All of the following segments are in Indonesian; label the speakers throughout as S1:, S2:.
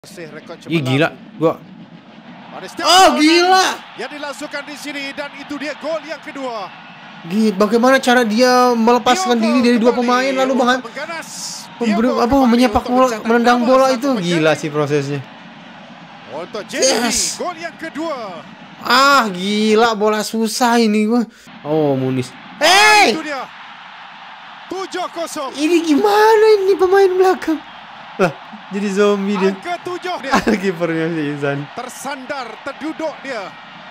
S1: Ih gila, gua. Oh gila.
S2: Yang dilangsungkan di sini dan itu dia gol yang kedua.
S1: Bagaimana cara dia melepaskan diri dari dua pemain lalu menyepak bola, menendang bola itu gila sih prosesnya.
S2: Untuk JDT gol yang kedua.
S1: Ah gila, bola susah ini gua. Oh Munis. Hey!
S2: 7-0.
S1: Ini gimana ini pemain belakang? Lah, jadi zombie dia.
S2: Ke-7 dia.
S1: Kipernya si Izan.
S2: Tersandar, terduduk dia.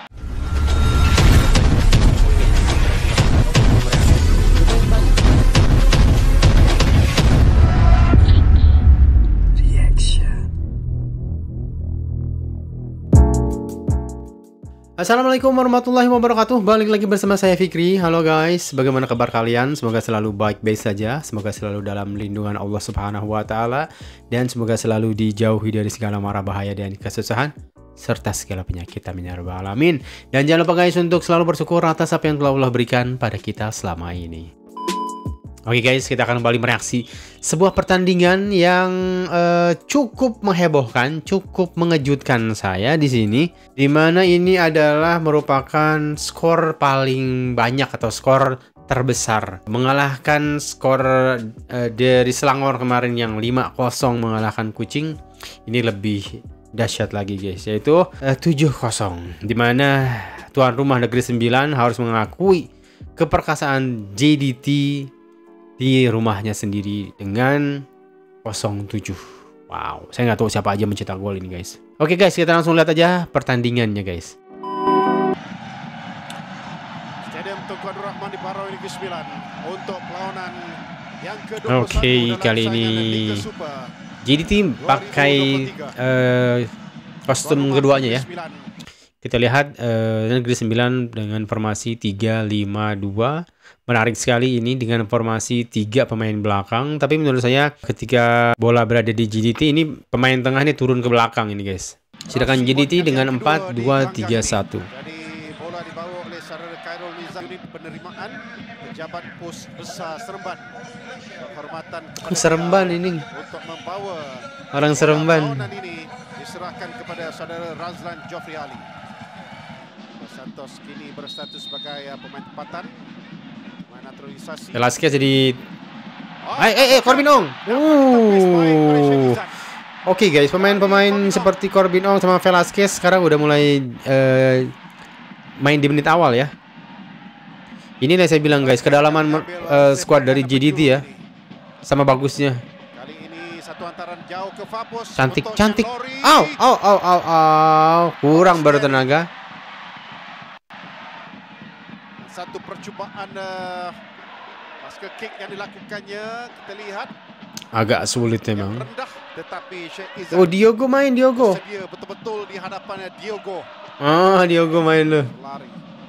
S1: Assalamualaikum warahmatullahi wabarakatuh. Balik lagi bersama saya Fikri. Halo guys, bagaimana kabar kalian? Semoga selalu baik-baik saja. Semoga selalu dalam lindungan Allah Subhanahu wa taala dan semoga selalu dijauhi dari segala mara bahaya dan kesusahan serta segala penyakit, amin ya rabbal alamin. Dan jangan lupa guys untuk selalu bersyukur atas apa yang telah Allah berikan pada kita selama ini. Oke guys, kita akan kembali mereaksi sebuah pertandingan yang cukup menghebohkan, cukup mengejutkan saya di sini. Dimana ini adalah merupakan skor paling banyak atau skor terbesar. Mengalahkan skor dari Selangor kemarin yang 5-0 mengalahkan Kucing. Ini lebih dahsyat lagi guys, yaitu 7-0. Dimana tuan rumah Negeri 9 harus mengakui keperkasaan JDT di rumahnya sendiri dengan 0-7. Wow, saya nggak tahu siapa aja mencetak gol ini guys. Oke guys, kita langsung lihat aja pertandingannya guys.
S2: Stadium Tunku Abdul Rahman di Parau Negeri 9 untuk perlawanan yang ke-21.
S1: Oke, kali ini JDT pakai kostum keduanya ya. Kita lihat Negeri 9 dengan formasi 3-5-2. Menarik sekali ini dengan formasi 3 pemain belakang. Tapi menurut saya ketika bola berada di JDT ini pemain tengah ini turun ke belakang ini guys. Sedangkan JDT dengan 4-2-3-1.
S2: Jadi bola dibawa oleh saudara Khairul Nizam, unit penerimaan pejabat pos besar Seremban. Penghormatan kepada
S1: Seremban ini.
S2: untuk membawa
S1: Orang Seremban.
S2: perlawanan ini diserahkan kepada saudara Razlan Jofri Ali. Santos kini berstatus sebagai pemain tempatan. Naturalisasi.
S1: Velasquez jadi Corbin Ong. Oke guys, pemain-pemain seperti Corbin Ong sama Velasquez sekarang udah mulai main di menit awal ya. Ini yang saya bilang guys, kedalaman squad dari JDT ya. Sama bagusnya.
S2: Kali ini satu antaran jauh ke Fapos.
S1: Cantik. Kurang bertenaga.
S2: Satu percubaan basket kick yang dilakukannya, kita lihat
S1: agak sulit memang.
S2: Rendah, tetapi Sheikh Izan
S1: Diogo main Diogo.
S2: Sedia betul-betul di hadapannya Diogo.
S1: Diogo main loh.
S2: Lari.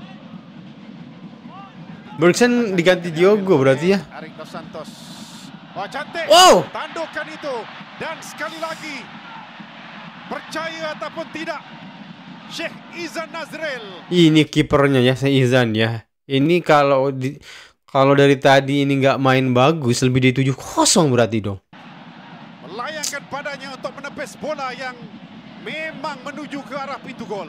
S1: Bergson diganti Diogo berarti ya.
S2: Arik Dos Santos. Wah, cantik.
S1: Wow.
S2: Tandukan itu dan sekali lagi percaya ataupun tidak, Sheikh Izan Nazril.
S1: Ini kipernya ya, Izan ya. Ini kalau dari tadi ini nggak main bagus, lebih dari 7-0 berarti dong.
S2: Melayangkan badannya untuk menepis bola yang memang menuju ke arah pintu gol.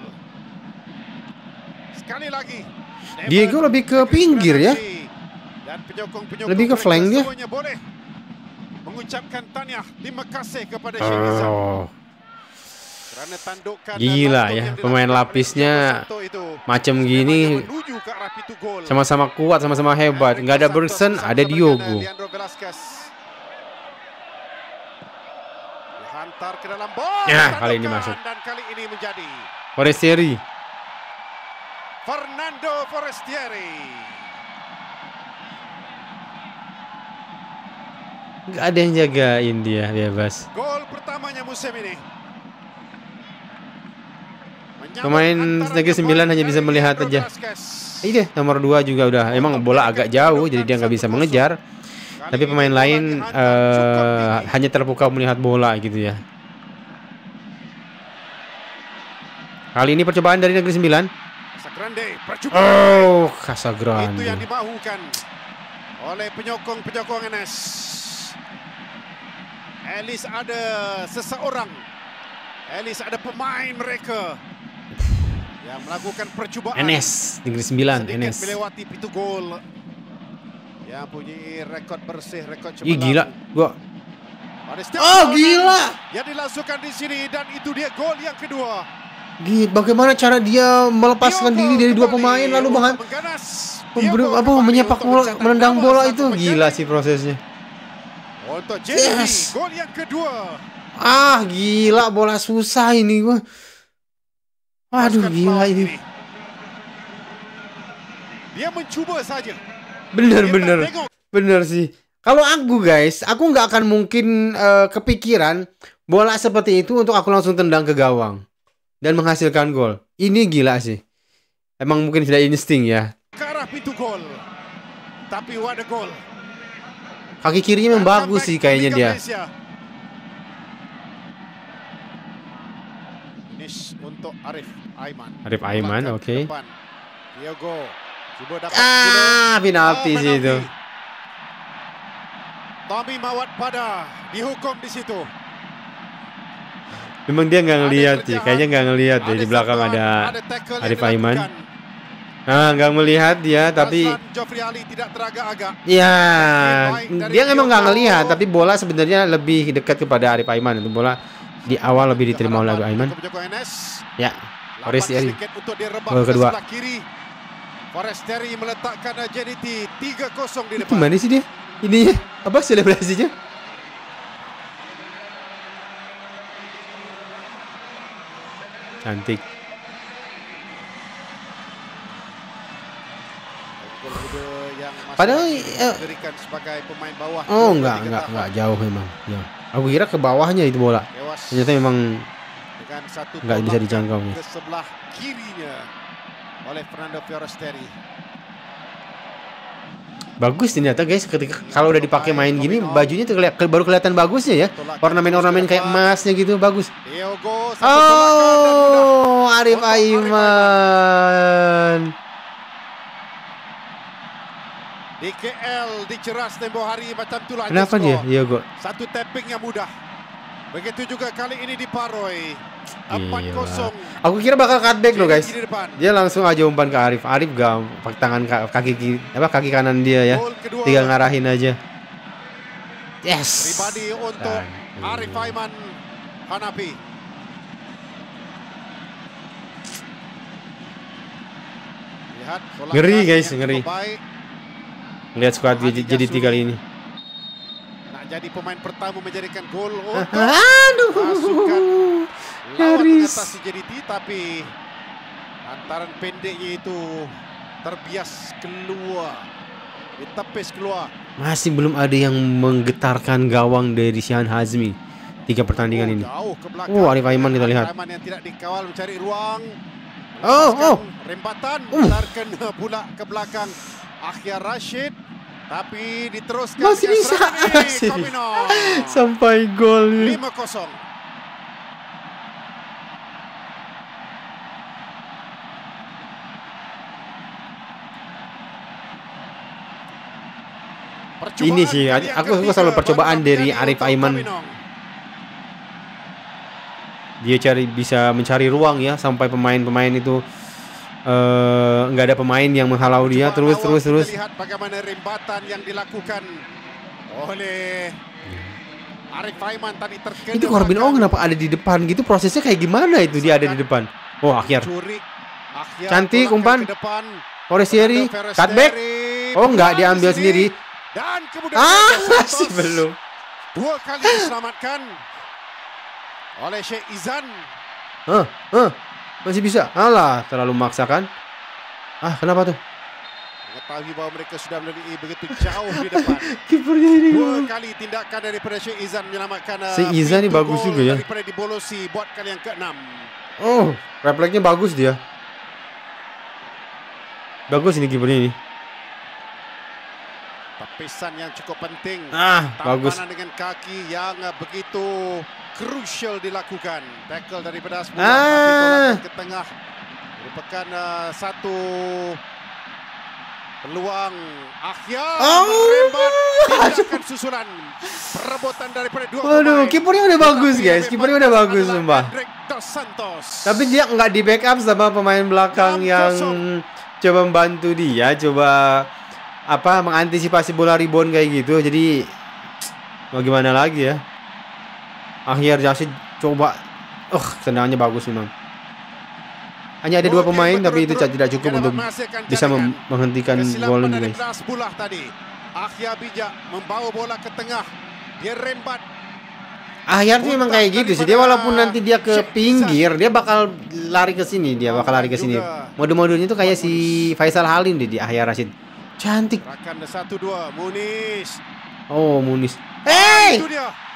S2: Sekali lagi
S1: Diego lebih ke pinggir ya.
S2: Dan penyokong-penyokong
S1: lebih ke flank dia.
S2: Boleh mengucapkan tahniah, terima kasih kepada Sheikh Izan.
S1: Gila ya, pemain lapisnya macam gini sama-sama kuat, sama-sama hebat. Nggak ada Bergson, ada Diogo. Ya, kali ini masuk.
S2: Dan kali ini menjadi
S1: Forestieri.
S2: Fernando Forestieri.
S1: Nggak ada yang jagain dia, bebas.
S2: Gol pertamanya musim ini.
S1: Pemain Negeri 9 hanya bisa melihat aja. Iya, nomor 2 juga udah. Emang bola agak jauh, jadi dia nggak bisa mengejar. Tapi pemain lain hanya terpukau melihat bola gitu ya. Kali ini percobaan dari Negeri 9. Casagrande.
S2: Itu yang dibahukan oleh penyokong NS. At least ada seseorang Elis ada pemain mereka yang melakukan percubaan.
S1: Enes, Negeri 9,
S2: sedikit
S1: Enes.
S2: melewati pintu gol. Yang punya rekod bersih, rekod cemerlang.
S1: Ih gila, gua.
S2: Oh
S1: gila.
S2: Yang dilangsungkan di sini dan itu dia gol yang kedua.
S1: Gila, bagaimana cara dia melepaskan diri dari dua pemain lalu menyepak bola, menendang bola itu gila sih prosesnya.
S2: Untuk JDT, gol yang kedua.
S1: Ah gila, bola susah ini gua. Waduh gila ini.
S2: Dia mencuba saja.
S1: Bener sih. Kalau aku guys, aku nggak akan mungkin kepikiran bola seperti itu untuk aku langsung tendang ke gawang dan menghasilkan gol. Ini gila sih. Emang mungkin sudah insting ya.
S2: Ke arah pintu gol. Tapi what a goal.
S1: Kaki kirinya memang bagus sih kayaknya dia.
S2: Finish untuk Arif
S1: Aiman, oke.
S2: Diogo coba dapat
S1: penalti sih itu.
S2: Tommy Mawat pada dihukum di situ.
S1: Memang dia nggak ngelihat sih, kayaknya nggak ngelihat deh di belakang ada Arif Aiman. Nah, nggak melihat dia, tapi
S2: tidak teragak-agak.
S1: Ya, dia memang nggak ngelihat, tapi bola sebenarnya lebih dekat kepada Arif Aiman. Itu bola di awal lebih diterima oleh Arif Aiman. Ya, Forestieri. Gol kedua.
S2: Forestieri meletakkan JDT 3-0 di depan.
S1: Gimana sih dia? Ini apa selebrasinya? Cantik. Padahal
S2: diberikan sebagai pemain bawah.
S1: Oh enggak jauh memang. Ya. Aku kira ke bawahnya itu bola. Ternyata memang nggak bisa dijangkau.
S2: Ke sebelah kirinya oleh Fernando Forestieri.
S1: Bagus ternyata guys, ketika kalau udah dipakai main gini bajunya baru kelihatan bagusnya ya. Ornamen-ornamen kayak emasnya gitu bagus. Oh, Arif Aiman.
S2: Di KL diceras tempoh hari macam itulah.
S1: Kenapa dia? Diogo.
S2: Satu tapping yang mudah. Begitu juga kali ini di Paroi. 4-0.
S1: Aku kira bakal cutback loh guys. Dia langsung aja umpan ke Arif. Arif gak pakai tangan kaki kanan dia ya. Tinggal ngarahin aja. Yes.
S2: Pribadi untuk Arif Aiman Hanafi. Lihat
S1: ngeri guys, ngeri. Lihat squad jadi 3 kali ini.
S2: Nak jadi pemain pertama menjadikan gol untuk
S1: pasukan
S2: lawan mengatasi JDT, tapi antaran pendeknya itu terbias keluar, ditepis keluar.
S1: Masih belum ada yang menggetarkan gawang dari Shihan Hazmi 3 pertandingan ini. Arif Aiman kita lihat.
S2: Aiman yang tidak dikawal mencari ruang. Rempatan melarkan pula ke belakang Akhyar Rashid, tapi diteruskan
S1: masih bisa sampai gol
S2: 5-0.
S1: Ini sih aku selalu percobaan dari Arif Aiman. Dia bisa mencari ruang ya sampai pemain-pemain itu nggak ada pemain yang menghalau dia. Terus.
S2: Lihat bagaimana rembatan yang dilakukan oleh Arif Aiman tadi terkena.
S1: Itu Corbin kenapa ada di depan gitu? Prosesnya kayak gimana itu dia ada di depan? Oh Akhyar. Cantik umpan. Forestieri cutback. Oh nggak diambil sendiri.
S2: Dan kemudian
S1: masih belum.
S2: 2 kali diselamatkan oleh Sheikh Izan.
S1: Masih bisa. Alah, terlalu memaksakan. Kenapa tuh?
S2: Mengetahui bahwa mereka sudah melalui begitu jauh di depan.
S1: Kipernya ini
S2: 2 kali tindakan daripada Sheikh Izan menyelamatkan.
S1: Sheikh Izan ini bagus juga ya.
S2: Daripada dibolosi buat kali yang ke-6.
S1: Oh, refleksnya bagus dia. Bagus ini kipernya ini.
S2: Tapisan yang cukup penting.
S1: Bagus.
S2: Tampanan dengan kaki yang begitu crucial dilakukan. Tackle daripada Asmullah, tapi tolak ke tengah merupakan satu peluang. Akhyar merembat, tindakan susulan perebutan daripada 2 pemain.
S1: Waduh, kipernya udah bagus guys, kipernya udah bagus sumpah.
S2: Dos Santos.
S1: Tapi dia nggak di backup sama pemain belakang yang coba membantu dia, coba mengantisipasi bola rebound kayak gitu. Jadi mau gimana lagi ya? Akhir Jasid coba, tendangannya bagus memang. Hanya ada 2 pemain, tapi itu tidak cukup untuk bisa menghentikan gol ini, guys.
S2: Ahyar bijak membawa bola ke tengah. Dia rembat.
S1: Ahyar sih memang kayak gitu sih. Dia walaupun nanti dia ke pinggir, dia bakal lari ke sini. Mode-modenya tuh kayak si Faisal Halim di Ahyar Rashid. Cantik.
S2: Rakan 1-2 Muniz.
S1: Oh, Muniz. Hey!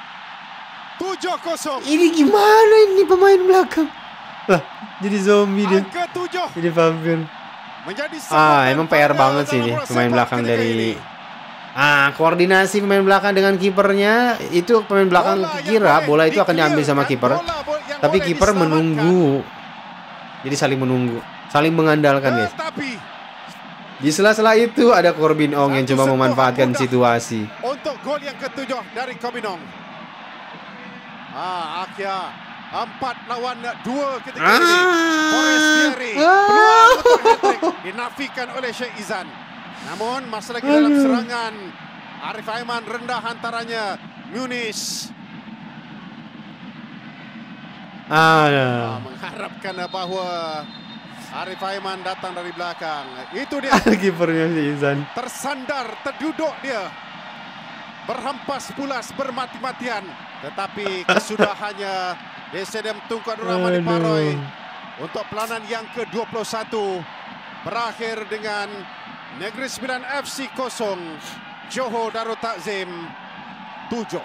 S2: 7-0.
S1: Ini gimana ini pemain belakang? Lah, jadi zombie dia. Jadi vampir. Emang PR banget sih ini pemain belakang dari koordinasi pemain belakang dengan kipernya. Itu pemain belakang kira bola itu akan diambil sama kiper, tapi kiper menunggu. Jadi saling menunggu, saling mengandalkan, guys. Di sela-sela itu ada Corbin Ong yang coba memanfaatkan situasi.
S2: Untuk gol yang ke-7 dari Corbin Ong. Akhirnya 4 lawan 2 ketika ini. Forest Thierry peluang untuk hat-trick dinafikan oleh Sheikh Izan. Namun masih lagi dalam serangan. Arif Aiman rendah hantarannya. Muniz mengharapkan bahwa Arif Aiman datang dari belakang. Itu dia.
S1: Kipernya si Izan.
S2: Tersandar, terduduk dia. Berhampas pulas, bermati-matian. Tetapi kesudahannya Desedem Tunku Abdul Rahman Diparoy untuk pelanan yang ke-21 berakhir dengan Negeri Sembilan FC 0, Johor Darul Takzim 7.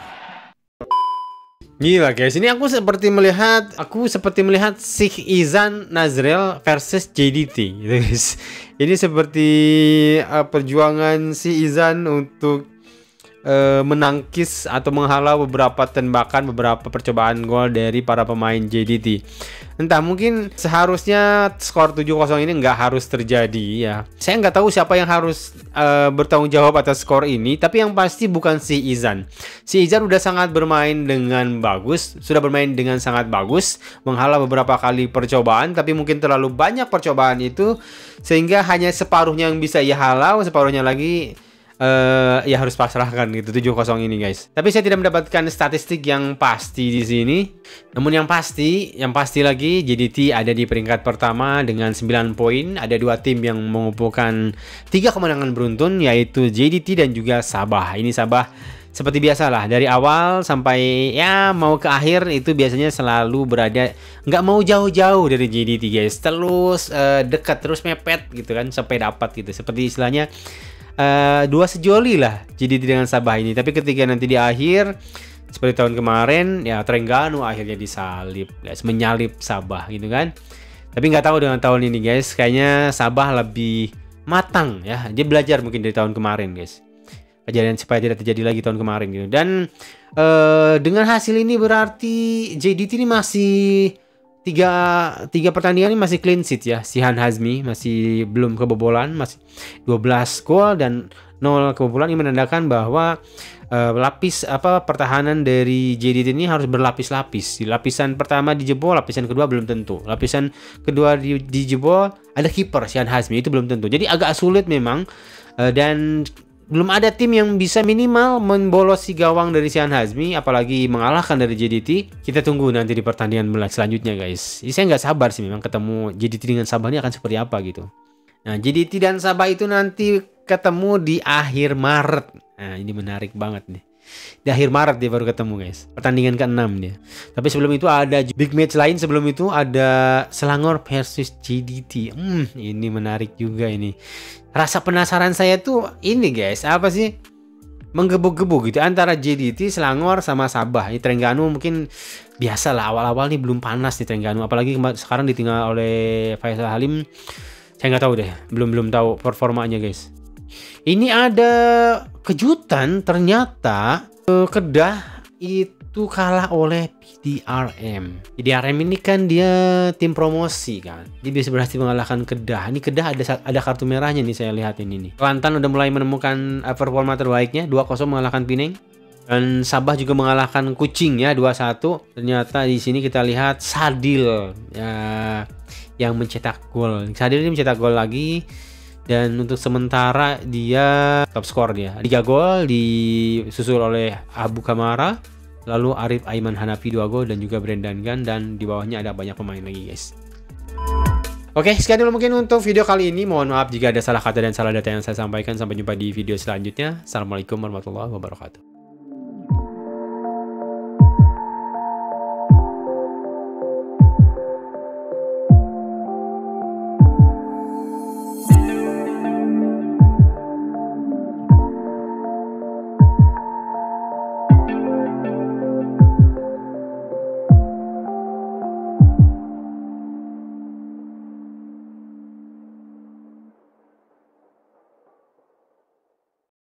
S1: Gila guys, ini aku seperti melihat Sheikh Izan Nazrel versus JDT gitu guys. Ini seperti perjuangan si Izan untuk menangkis atau menghalau beberapa tembakan, beberapa percobaan gol dari para pemain JDT. Entah, mungkin seharusnya skor 7-0 ini nggak harus terjadi ya. Saya nggak tahu siapa yang harus bertanggung jawab atas skor ini, tapi yang pasti bukan si Izan. Si Izan udah sangat bermain dengan bagus, sangat bagus, menghalau beberapa kali percobaan, tapi mungkin terlalu banyak percobaan itu sehingga hanya separuhnya yang bisa ia halau, separuhnya lagi ya harus pasrahkan gitu 7-0 ini guys. Tapi saya tidak mendapatkan statistik yang pasti di sini. Namun yang pasti lagi JDT ada di peringkat pertama dengan 9 poin. Ada 2 tim yang mengumpulkan 3 kemenangan beruntun, yaitu JDT dan juga Sabah. Ini Sabah seperti biasalah dari awal sampai ya mau ke akhir itu biasanya selalu berada nggak mau jauh-jauh dari JDT guys. Terus dekat, terus mepet gitu kan sampai dapat gitu. Seperti istilahnya dua sejoli lah JDT dengan Sabah ini. Tapi ketika nanti di akhir seperti tahun kemarin ya Terengganu akhirnya disalip, guys, menyalip Sabah gitu kan. Tapi nggak tahu dengan tahun ini guys, kayaknya Sabah lebih matang ya. Dia belajar mungkin dari tahun kemarin guys, kejadian supaya tidak terjadi lagi tahun kemarin gitu. Dan dengan hasil ini berarti JDT ini masih tiga pertandingan ini masih clean sheet ya. Shihan Hazmi masih belum kebobolan, masih 12 gol dan 0 kebobolan. Ini menandakan bahwa pertahanan dari JDT ini harus berlapis-lapis. Di lapisan pertama dijebol, lapisan kedua belum tentu. Lapisan kedua dijebol, ada kiper Shihan Hazmi, itu belum tentu. Jadi agak sulit memang, dan belum ada tim yang bisa minimal membolosi gawang dari Shihan Hazmi, apalagi mengalahkan dari JDT. Kita tunggu nanti di pertandingan selanjutnya guys. Jadi saya nggak sabar sih memang ketemu JDT dengan Sabah ini akan seperti apa gitu. Nah, JDT dan Sabah itu nanti ketemu di akhir Maret. Nah, ini menarik banget nih. Di akhir Maret dia baru ketemu guys. Pertandingan ke-6 dia. Tapi sebelum itu ada big match lain. Sebelum itu ada Selangor versus JDT. Ini menarik juga ini. Rasa penasaran saya tuh ini guys, apa sih? Menggebu-gebu gitu antara JDT, Selangor sama Sabah. Ini Terengganu mungkin biasa lah, awal-awal nih belum panas di Terengganu, apalagi sekarang ditinggal oleh Faisal Halim. Saya nggak tahu deh, belum tahu performanya guys. Ini ada kejutan, ternyata Kedah itu kalah oleh PDRM. PDRM ini kan dia tim promosi kan. Dia bisa berhasil mengalahkan Kedah. Ini Kedah ada kartu merahnya nih, saya lihat ini nih. Kelantan udah mulai menemukan performa terbaiknya, 2-0 mengalahkan Pineng. Dan Sabah juga mengalahkan Kucing ya 2-1. Ternyata di sini kita lihat Sadil ya, yang mencetak gol. Sadil ini mencetak gol lagi. Dan untuk sementara dia top skor dia. 3 gol disusul oleh Abu Kamara. Lalu Arif Aiman Hanafi 2 gol dan juga Brendan Gan. Dan di bawahnya ada banyak pemain lagi guys. Oke, sekian dulu mungkin untuk video kali ini. Mohon maaf jika ada salah kata dan salah data yang saya sampaikan. Sampai jumpa di video selanjutnya. Assalamualaikum warahmatullahi wabarakatuh.